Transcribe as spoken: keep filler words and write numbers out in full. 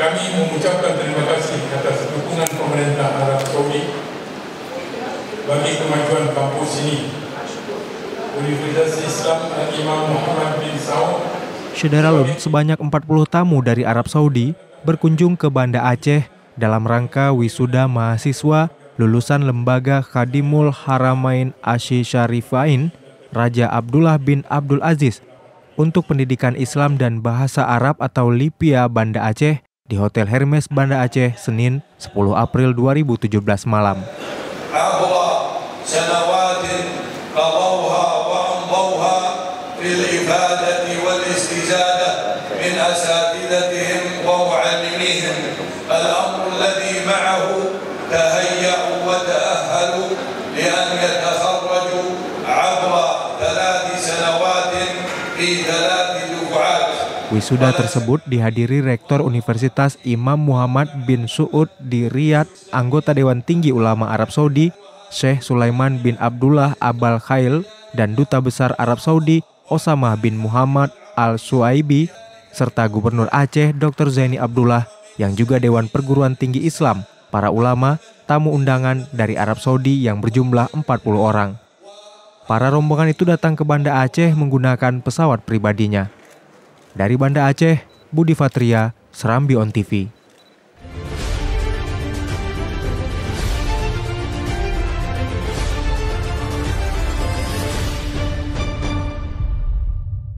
Kami mengucapkan terima kasih atas dukungan pemerintah Arab Saudi bagi kemajuan kampus ini. Universitas Islam Imam Muhammad bin Saud. Syederalun, sebanyak empat puluh tamu dari Arab Saudi berkunjung ke Banda Aceh dalam rangka wisuda mahasiswa lulusan Lembaga Khadimul Haramain Asy-Syarifain Raja Abdullah bin Abdul Aziz untuk pendidikan Islam dan bahasa Arab atau Lipia Banda Aceh di Hotel Hermes Banda Aceh Senin sepuluh April dua ribu tujuh belas malam. Wisuda tersebut dihadiri Rektor Universitas Imam Muhammad bin Suud di Riyadh, anggota Dewan Tinggi Ulama Arab Saudi, Syekh Sulaiman bin Abdullah Abal Khail, dan Duta Besar Arab Saudi, Osama bin Muhammad Al-Suaibi, serta Gubernur Aceh Doktor Zaini Abdullah, yang juga Dewan Perguruan Tinggi Islam, para ulama, tamu undangan dari Arab Saudi yang berjumlah empat puluh orang. Para rombongan itu datang ke Banda Aceh menggunakan pesawat pribadinya. Dari Banda Aceh, Budi Fatria, Serambi On T V.